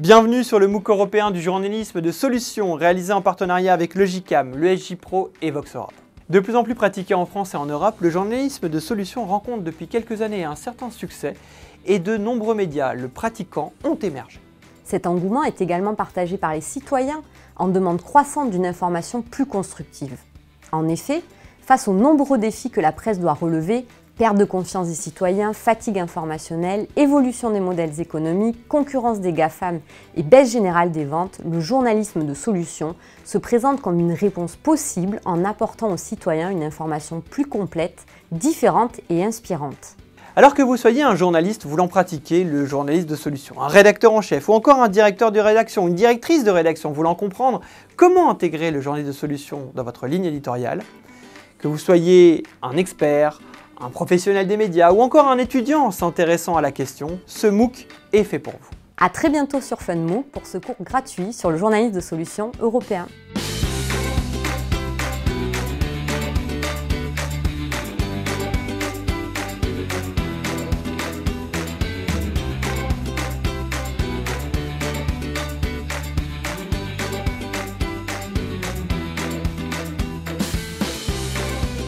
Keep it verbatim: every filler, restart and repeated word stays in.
Bienvenue sur le MOOC européen du journalisme de solutions réalisé en partenariat avec Logicam, l'E S J Pro et Vox Europe. De plus en plus pratiqué en France et en Europe, le journalisme de solutions rencontre depuis quelques années un certain succès et de nombreux médias le pratiquant ont émergé. Cet engouement est également partagé par les citoyens en demande croissante d'une information plus constructive. En effet, face aux nombreux défis que la presse doit relever, perte de confiance des citoyens, fatigue informationnelle, évolution des modèles économiques, concurrence des GAFAM et baisse générale des ventes, le journalisme de solutions se présente comme une réponse possible en apportant aux citoyens une information plus complète, différente et inspirante. Alors que vous soyez un journaliste voulant pratiquer le journalisme de solutions, un rédacteur en chef ou encore un directeur de rédaction, une directrice de rédaction voulant comprendre comment intégrer le journalisme de solutions dans votre ligne éditoriale, que vous soyez un expert, un professionnel des médias ou encore un étudiant s'intéressant à la question, ce MOOC est fait pour vous. À très bientôt sur FunMOOC pour ce cours gratuit sur le journalisme de solutions européen.